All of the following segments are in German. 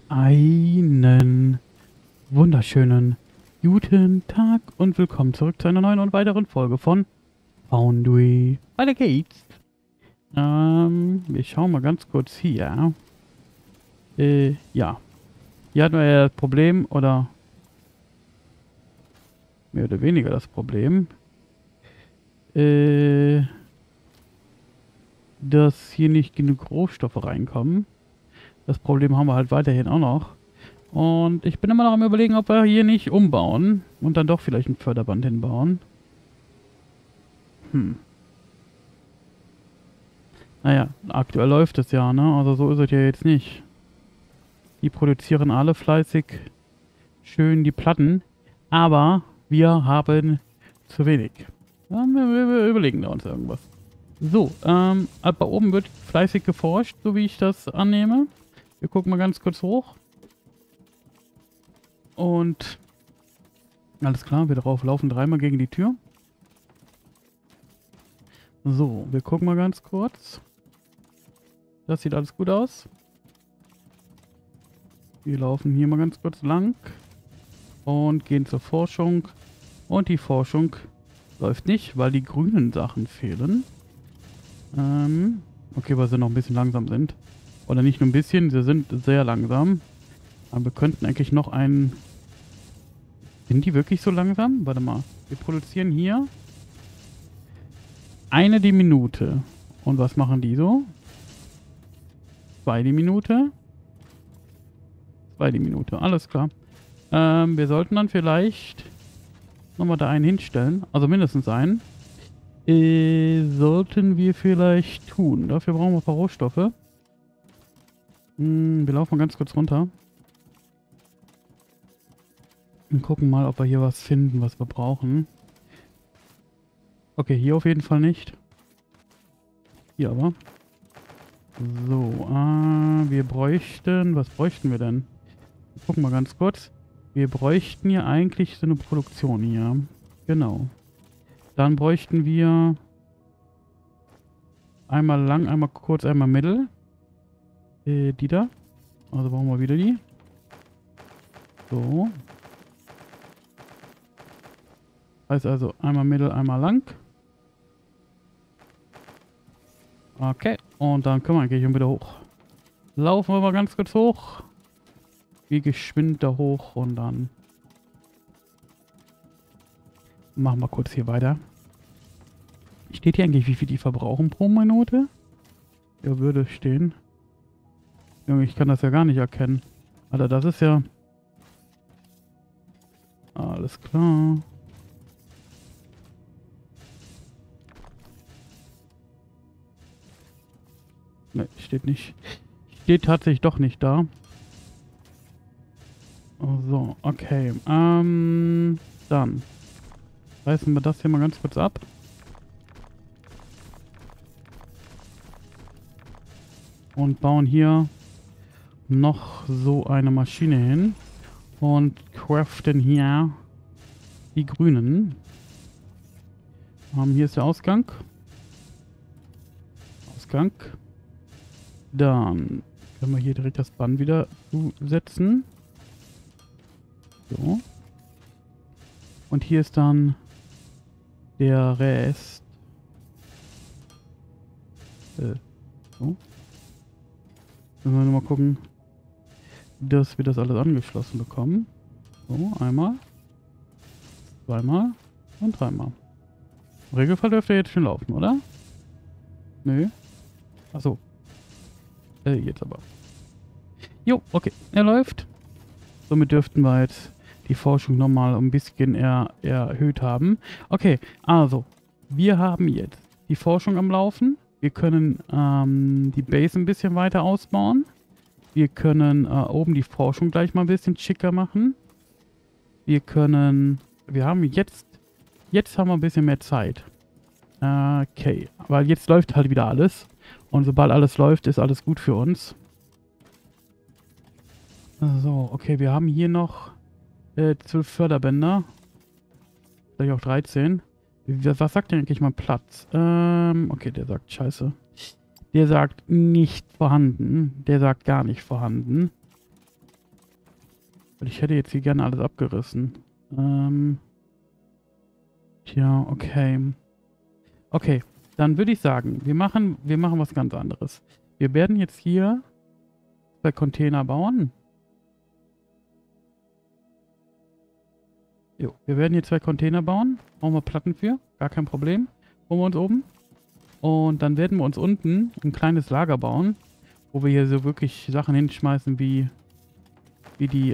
Einen wunderschönen guten Tag und willkommen zurück zu einer neuen und weiteren Folge von Foundry. Weiter geht's. Wir schauen mal ganz kurz hier. Ja. Hier hatten wir ja das Problem, oder mehr oder weniger das Problem, dass hier nicht genug Rohstoffe reinkommen. Das Problem haben wir halt weiterhin auch noch. Und ich bin immer noch am Überlegen, ob wir hier nicht umbauen und dann doch vielleicht ein Förderband hinbauen. Naja, aktuell läuft es ja, ne? Also so ist es ja jetzt nicht. Die produzieren alle fleißig schön die Platten, aber wir haben zu wenig. Ja, wir überlegen da uns irgendwas. So, bei oben wird fleißig geforscht, so wie ich das annehme. Wir gucken mal ganz kurz hoch. Und alles klar, wir drauf laufen dreimal gegen die Tür. So, wir gucken mal ganz kurz. Das sieht alles gut aus. Wir laufen hier mal ganz kurz lang. Und gehen zur Forschung. Und die Forschung läuft nicht, weil die grünen Sachen fehlen. Okay, weil sie noch ein bisschen langsam sind. Oder nicht nur ein bisschen, sie sind sehr langsam. Aber wir könnten eigentlich noch einen... Sind die wirklich so langsam? Warte mal. Wir produzieren hier eine die Minute. Und was machen die so? 2 die Minute. 2 die Minute. Alles klar. Wir sollten dann vielleicht nochmal da einen hinstellen. Also mindestens einen. Sollten wir vielleicht tun. Dafür brauchen wir ein paar Rohstoffe. Wir laufen mal ganz kurz runter. Und gucken mal, ob wir hier was finden, was wir brauchen. Okay, hier auf jeden Fall nicht. Hier aber. So, wir bräuchten... Was bräuchten wir denn? Wir gucken mal ganz kurz. Wir bräuchten hier eigentlich so eine Produktion hier. Genau. Dann bräuchten wir... Einmal lang, einmal kurz, einmal mittel. Die da. Also brauchen wir wieder die. So. Heißt also einmal mittel, einmal lang. Okay. Und dann können wir eigentlich schon wieder hoch. Laufen wir mal ganz kurz hoch. Wie geschwind da hoch und dann machen wir kurz hier weiter. Steht hier eigentlich, wie viel die verbrauchen pro Minute? Ja, würde stehen. Junge, ich kann das ja gar nicht erkennen. Alter, das ist ja... Alles klar. Ne, steht nicht. Steht tatsächlich doch nicht da. So, okay. Dann reißen wir das hier mal ganz kurz ab. Und bauen hier noch so eine Maschine hin. Und craften hier die grünen. Hier ist der Ausgang. Ausgang. Dann können wir hier direkt das Band wieder zusetzen. So. Und hier ist dann der Rest. So. Müssen wir nur mal gucken, dass wir das alles angeschlossen bekommen. So, einmal, zweimal und dreimal. Im Regelfall dürfte er jetzt schon laufen, oder? Nö. Achso. Jetzt aber. Jo, okay. Er läuft. Somit dürften wir jetzt die Forschung nochmal ein bisschen erhöht haben. Okay, also. Wir haben jetzt die Forschung am Laufen. Wir können die Base ein bisschen weiter ausbauen. Wir können oben die Forschung gleich mal ein bisschen schicker machen. Wir können... Wir haben jetzt... Jetzt haben wir ein bisschen mehr Zeit. Okay, weil jetzt läuft halt wieder alles. Und sobald alles läuft, ist alles gut für uns. So, okay, wir haben hier noch 12 Förderbänder. Vielleicht auch 13. Was sagt denn eigentlich mal Platz? Okay, der sagt scheiße. Der sagt nicht vorhanden. Der sagt gar nicht vorhanden. Weil ich hätte jetzt hier gerne alles abgerissen. Tja, okay. Okay, dann würde ich sagen, wir machen was ganz anderes. Wir werden jetzt hier 2 Container bauen. Jo, wir werden hier 2 Container bauen. Brauchen wir Platten für. Gar kein Problem. Holen wir uns oben. Und dann werden wir uns unten ein kleines Lager bauen, wo wir hier so wirklich Sachen hinschmeißen wie die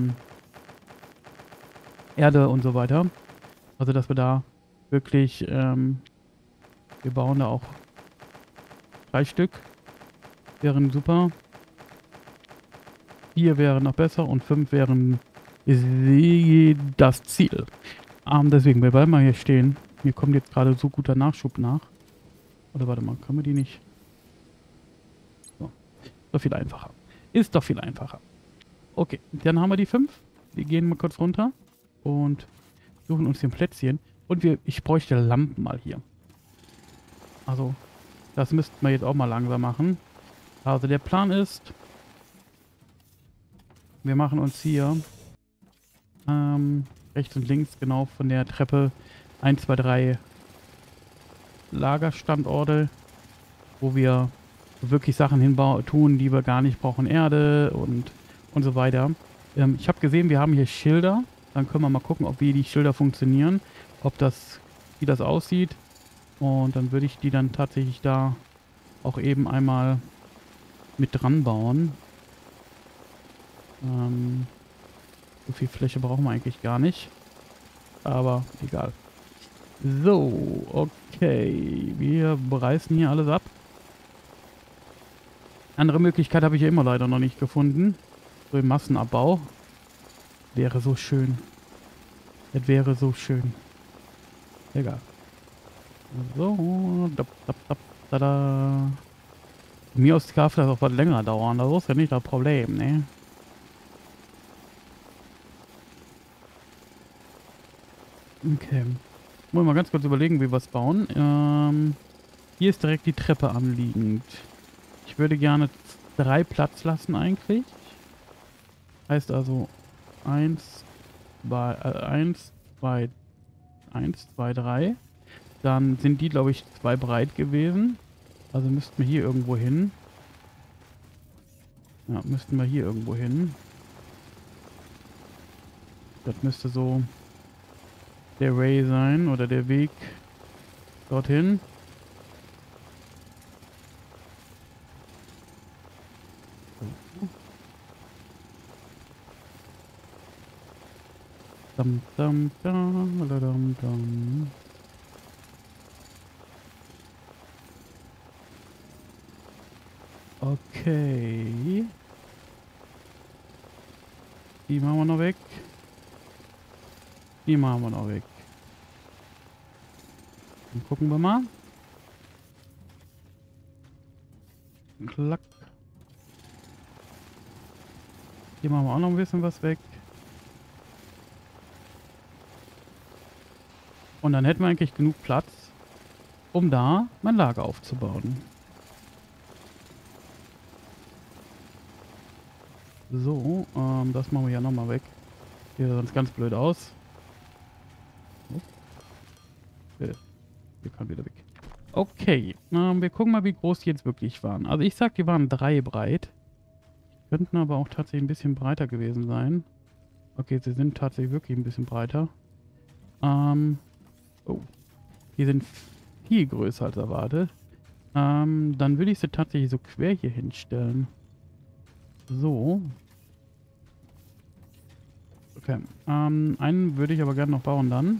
Erde und so weiter. Also, dass wir da wirklich, wir bauen da auch 3 Stück. Wären super. 4 wären noch besser und 5 wären das Ziel. Deswegen, wir bleiben mal hier stehen. Mir kommt jetzt gerade so guter Nachschub nach. Oder warte mal, können wir die nicht? So. Ist doch viel einfacher. Ist doch viel einfacher. Okay, dann haben wir die 5. Wir gehen mal kurz runter und suchen uns hier ein Plätzchen. Und ich bräuchte Lampen mal hier. Also, das müssten wir jetzt auch mal langsam machen. Also, der Plan ist, wir machen uns hier rechts und links genau von der Treppe 1, 2, 3 Lagerstandorte, wo wir wirklich Sachen tun, die wir gar nicht brauchen. Erde und so weiter. Ich habe gesehen, wir haben hier Schilder. Dann können wir mal gucken, wie die Schilder funktionieren. Wie das aussieht. Und dann würde ich die dann tatsächlich da auch eben einmal mit dran bauen. So viel Fläche brauchen wir eigentlich gar nicht. Aber egal. So, okay. Wir reißen hier alles ab. Andere Möglichkeit habe ich ja immer leider noch nicht gefunden. So im Massenabbau. Wäre so schön. Das wäre so schön. Egal. So. Tada. Von mir aus darf das auch was länger dauern. Das ist ja nicht das Problem, ne? Okay. Wollen wir mal ganz kurz überlegen, wie wir es bauen. Hier ist direkt die Treppe anliegend. Ich würde gerne 3 Platz lassen eigentlich. Heißt also 1, 2, 3. Dann sind die, glaube ich, 2 breit gewesen. Also müssten wir hier irgendwo hin. Ja, müssten wir hier irgendwo hin. Das müsste so der Way sein oder der Weg dorthin. Dum, dum, dum, dum, dum. Okay. Die machen wir noch weg. Die machen wir noch weg. Dann gucken wir mal. Klack. Hier machen wir auch noch ein bisschen was weg. Und dann hätten wir eigentlich genug Platz, um da mein Lager aufzubauen. So, das machen wir ja nochmal weg. Hier sieht sonst ganz blöd aus. Oh. Hier kann wieder weg. Okay, wir gucken mal, wie groß die jetzt wirklich waren. Also ich sag, die waren 3 breit. Könnten aber auch tatsächlich ein bisschen breiter gewesen sein. Okay, sie sind tatsächlich wirklich ein bisschen breiter. Oh. Die sind viel größer als erwartet. Dann würde ich sie tatsächlich so quer hier hinstellen. So. Okay. Einen würde ich aber gerne noch bauen dann.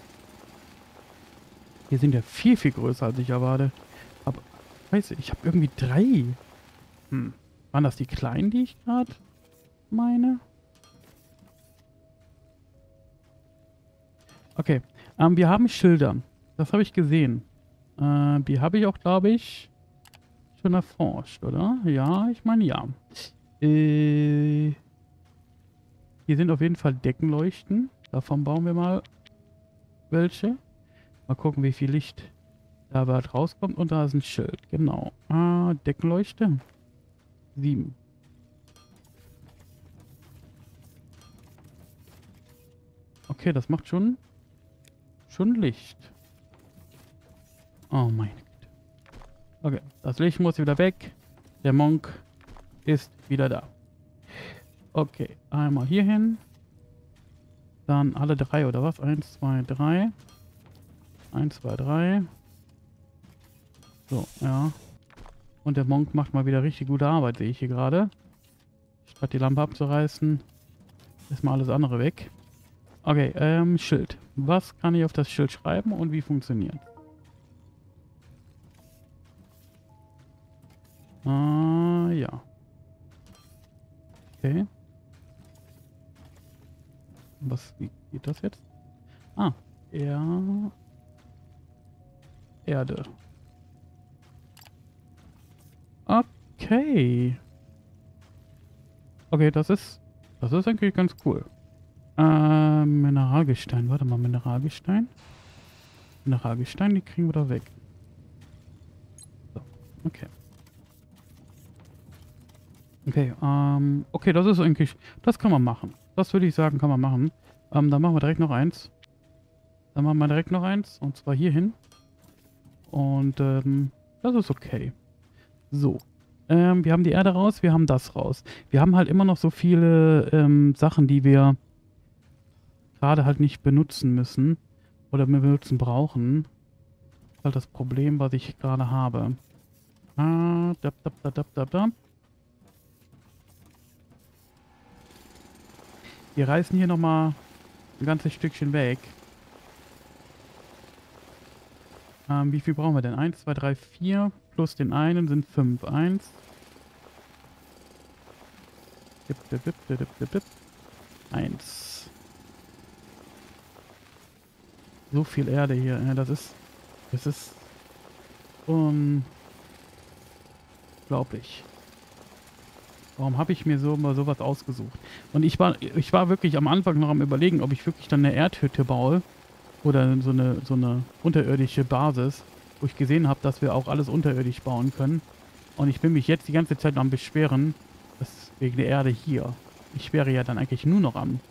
Hier sind ja viel, viel größer als ich erwarte. Aber, weiß ich habe irgendwie 3. Waren das die kleinen, die ich gerade meine? Okay. Wir haben Schilder. Das habe ich gesehen. Die habe ich auch, glaube ich, schon erforscht, oder? Ja, ich meine ja. Hier sind auf jeden Fall Deckenleuchten. Davon bauen wir mal welche. Mal gucken, wie viel Licht da rauskommt. Und da ist ein Schild. Genau. Deckenleuchte. 7. okay, das macht schon Licht. Oh mein Gott. Okay, das Licht muss wieder weg. Der Monk ist wieder da. Okay, einmal hier hin. Dann alle drei, oder was? 1, 2, 3. 1, 2, 3. So, ja. Und der Monk macht mal wieder richtig gute Arbeit, sehe ich hier gerade. Statt die Lampe abzureißen, ist mal alles andere weg. Okay, Schild. Was kann ich auf das Schild schreiben und wie funktioniert? Ja. Okay. Wie geht das jetzt? Ah, Erde. Okay. Okay, das ist eigentlich ganz cool. Mineralgestein. Warte mal, Mineralgestein. Mineralgestein, die kriegen wir da weg. So, okay. Okay, okay, das ist eigentlich, das kann man machen. Das würde ich sagen, kann man machen. Dann machen wir direkt noch eins. Und zwar hier hin. Und, das ist okay. So. Wir haben die Erde raus, wir haben das raus. Wir haben halt immer noch so viele, Sachen, die wir gerade halt nicht benutzen müssen. Oder benutzen brauchen. Das ist halt das Problem, was ich gerade habe. Wir reißen hier nochmal ein ganzes Stückchen weg. Wie viel brauchen wir denn? 1, 2, 3, 4 plus den einen sind 5. 1. 1. So viel Erde hier. Das ist unglaublich. Warum habe ich mir sowas ausgesucht? Und ich war wirklich am Anfang noch am Überlegen, ob ich wirklich dann eine Erdhütte baue. Oder so eine unterirdische Basis, wo ich gesehen habe, dass wir auch alles unterirdisch bauen können. Und ich bin mich jetzt die ganze Zeit noch am Beschweren, dass wegen der Erde hier. Ich wäre ja dann eigentlich nur noch am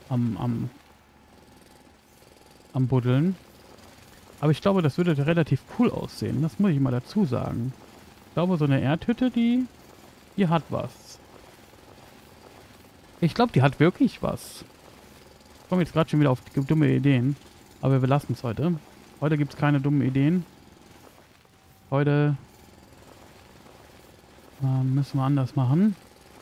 Buddeln. Aber ich glaube, das würde relativ cool aussehen. Das muss ich mal dazu sagen. Ich glaube, so eine Erdhütte, die hat was. Ich glaube, die hat wirklich was. Ich komme jetzt gerade schon wieder auf dumme Ideen. Aber wir lassen es heute. Heute gibt es keine dummen Ideen. Heute müssen wir anders machen.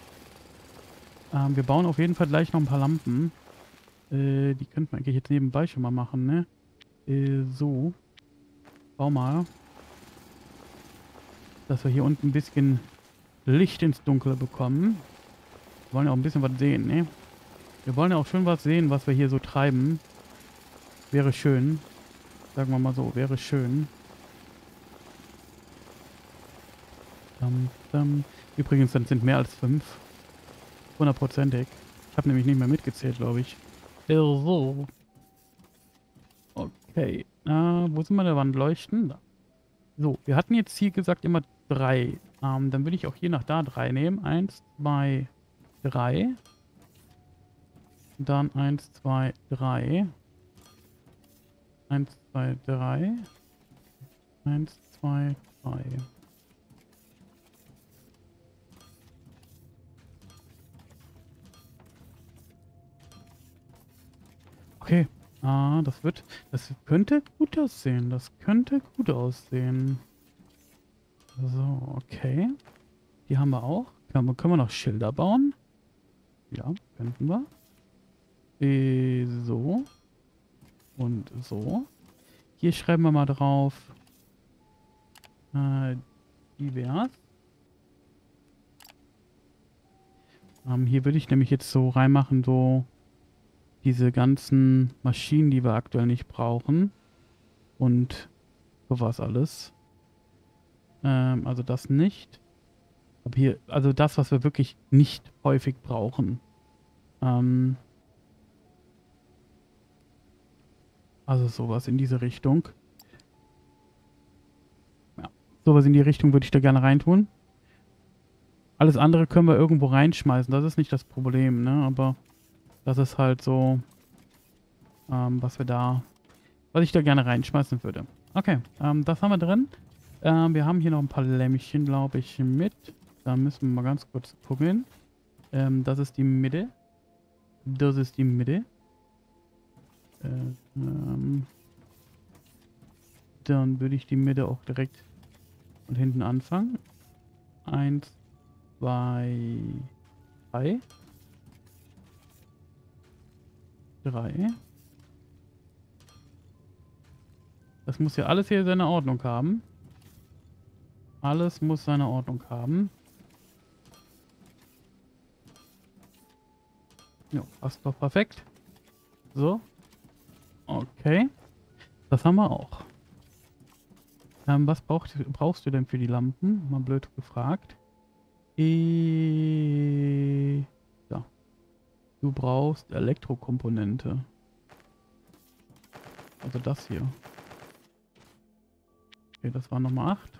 Wir bauen auf jeden Fall gleich noch ein paar Lampen. Die könnten wir eigentlich jetzt nebenbei schon mal machen, ne? So. Bau mal. Dass wir hier unten ein bisschen Licht ins Dunkle bekommen. Wir wollen ja auch ein bisschen was sehen, ne? Wir wollen ja auch schön was sehen, was wir hier so treiben. Wäre schön. Sagen wir mal so, wäre schön. Übrigens, dann sind mehr als 5. 100%ig. Ich habe nämlich nicht mehr mitgezählt, glaube ich. So. Okay. Wo sind wir der Wand leuchten? Da. So, wir hatten jetzt hier gesagt immer 3. Dann würde ich auch hier nach da 3 nehmen. 1, 2, 3. Dann 1, 2, 3. 1, 2, 3. 1, 2, 3. Okay. Das könnte gut aussehen. Das könnte gut aussehen. So, okay. Die haben wir auch. Können wir noch Schilder bauen? Ja, könnten wir. So. Und so. Hier schreiben wir mal drauf. Divers. Hier würde ich nämlich jetzt so reinmachen, so diese ganzen Maschinen, die wir aktuell nicht brauchen. Und sowas alles. Also das nicht. Aber hier, also das, was wir wirklich nicht häufig brauchen. Also sowas in diese Richtung. Ja, sowas in die Richtung würde ich da gerne reintun. Alles andere können wir irgendwo reinschmeißen. Das ist nicht das Problem, ne? Aber das ist halt so was ich da gerne reinschmeißen würde. Okay, das haben wir drin. Wir haben hier noch ein paar Lämmchen, glaube ich, mit. Da müssen wir mal ganz kurz gucken. Das ist die Mitte. Das ist die Mitte. Dann würde ich die Mitte auch direkt von hinten anfangen. 1, 2, 3. 3. Das muss ja alles hier seine Ordnung haben. Alles muss seine Ordnung haben. Ja, passt doch perfekt. So. Okay. Das haben wir auch. Was brauchst du denn für die Lampen? Mal blöd gefragt. Ja. Du brauchst Elektrokomponente. Also das hier. Okay, das waren nochmal 8.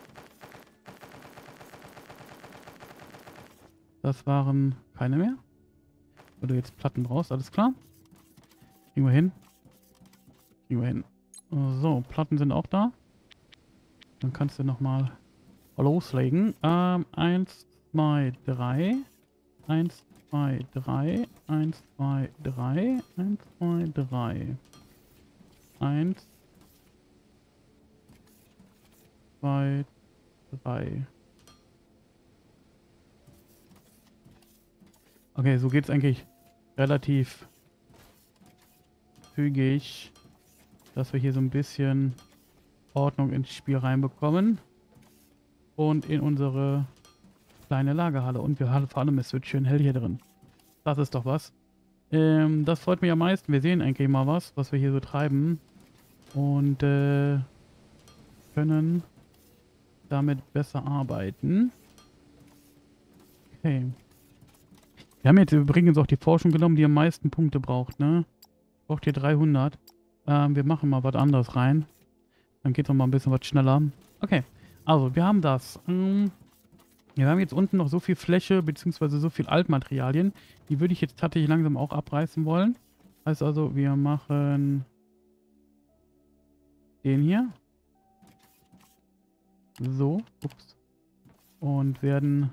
Das waren keine mehr. Weil du jetzt Platten brauchst, alles klar. Kriegen wir hin. Kriegen wir hin. So, Platten sind auch da. Dann kannst du nochmal loslegen. 1, 2, 3. 1, 2, 3. 1, 2, 3. 1, 2, 3. 1, 2, 3. Okay, so geht es eigentlich relativ zügig, dass wir hier so ein bisschen Ordnung ins Spiel reinbekommen. Und in unsere kleine Lagerhalle. Und wir haben vor allem, es wird schön hell hier drin. Das ist doch was. Das freut mich am meisten. Wir sehen eigentlich mal was wir hier so treiben. Und können damit besser arbeiten. Okay. Wir haben jetzt übrigens auch die Forschung genommen, die am meisten Punkte braucht, ne? Braucht hier 300. Wir machen mal was anderes rein. Dann geht es noch mal ein bisschen was schneller. Okay, also wir haben das. Wir haben jetzt unten noch so viel Fläche, beziehungsweise so viel Altmaterialien. Die würde ich jetzt tatsächlich langsam auch abreißen wollen. Heißt also, wir machen den hier. So, ups. Und werden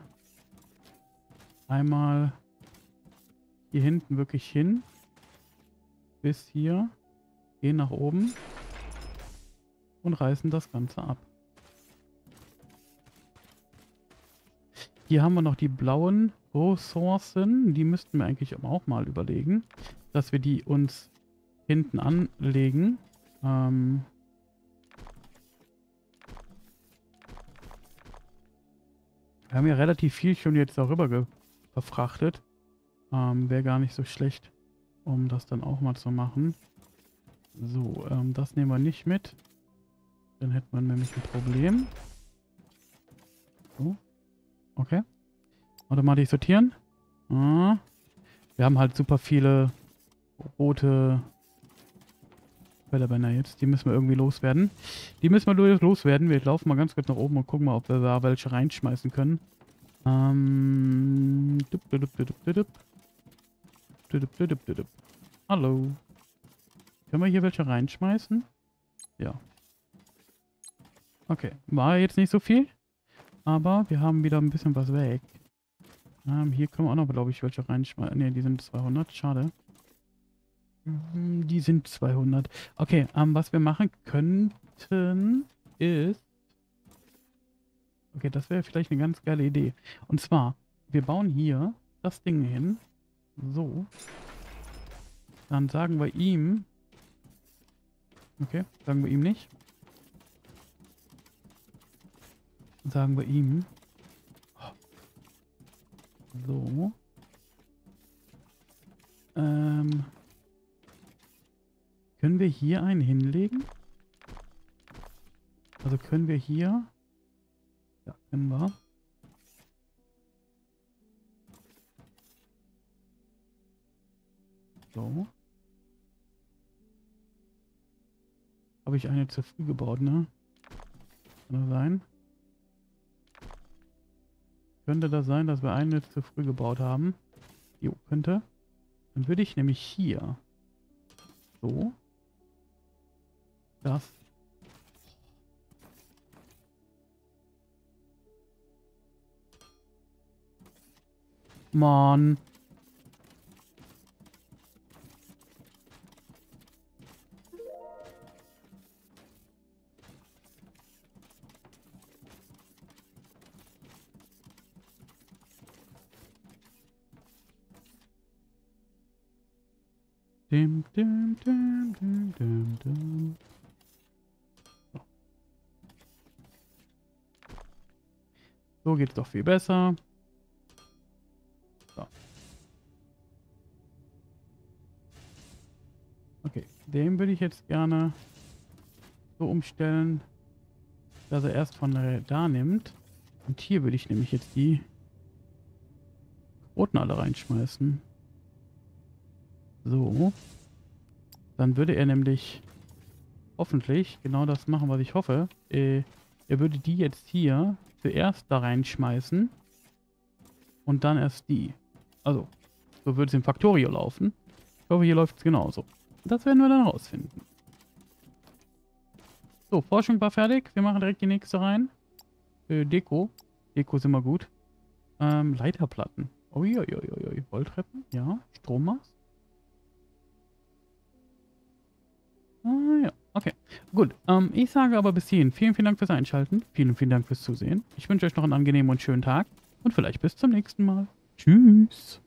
einmal hier hinten wirklich hin. Bis hier. Gehen nach oben. Und reißen das Ganze ab. Hier haben wir noch die blauen Ressourcen. Die müssten wir eigentlich auch mal überlegen, dass wir die uns hinten anlegen. Wir haben ja relativ viel schon jetzt darüber verfrachtet. Wäre gar nicht so schlecht, um das dann auch mal zu machen. So, das nehmen wir nicht mit. Dann hätten wir nämlich ein Problem. So. Okay. Automatisch sortieren. Wir haben halt super viele rote Bällebänder jetzt. Die müssen wir irgendwie loswerden. loswerden. Wir laufen mal ganz kurz nach oben und gucken mal, ob wir da welche reinschmeißen können. Hallo. Können wir hier welche reinschmeißen? Ja. Okay. War jetzt nicht so viel. Aber wir haben wieder ein bisschen was weg. Hier können wir auch noch, glaube ich, welche reinschmeißen. Ne, die sind 200. Schade. Die sind 200. Okay, was wir machen könnten ist... Okay, das wäre vielleicht eine ganz geile Idee. Und zwar, wir bauen hier das Ding hin. So. Dann sagen wir ihm... Okay, sagen wir ihm nicht. Sagen wir ihm. So. Können wir hier einen hinlegen? Also können wir hier... Ja, können wir. So. Habe ich eine zu früh gebaut, ne? Kann das sein? Könnte das sein, dass wir eine zu früh gebaut haben? Jo, könnte. Dann würde ich nämlich hier So. Das. Mann. Dim, dim, dim, dim, dim, dim. So. So geht es doch viel besser. So. Okay, den würde ich jetzt gerne so umstellen, dass er erst von da nimmt. Und hier würde ich nämlich jetzt die roten alle reinschmeißen. So. Dann würde er nämlich hoffentlich genau das machen, was ich hoffe. Er würde die jetzt hier zuerst da reinschmeißen und dann erst die. Also, so würde es im Factorio laufen. Ich hoffe, hier läuft es genauso. Das werden wir dann rausfinden. So, Forschung war fertig. Wir machen direkt die nächste rein. Deko. Deko ist immer gut. Leiterplatten. Uiuiuiui. Rolltreppen. Ja. Strommast. Ah ja. Okay. Gut. Ich sage aber bis hierhin vielen, vielen Dank fürs Einschalten. Vielen, vielen Dank fürs Zusehen. Ich wünsche euch noch einen angenehmen und schönen Tag. Und vielleicht bis zum nächsten Mal. Tschüss.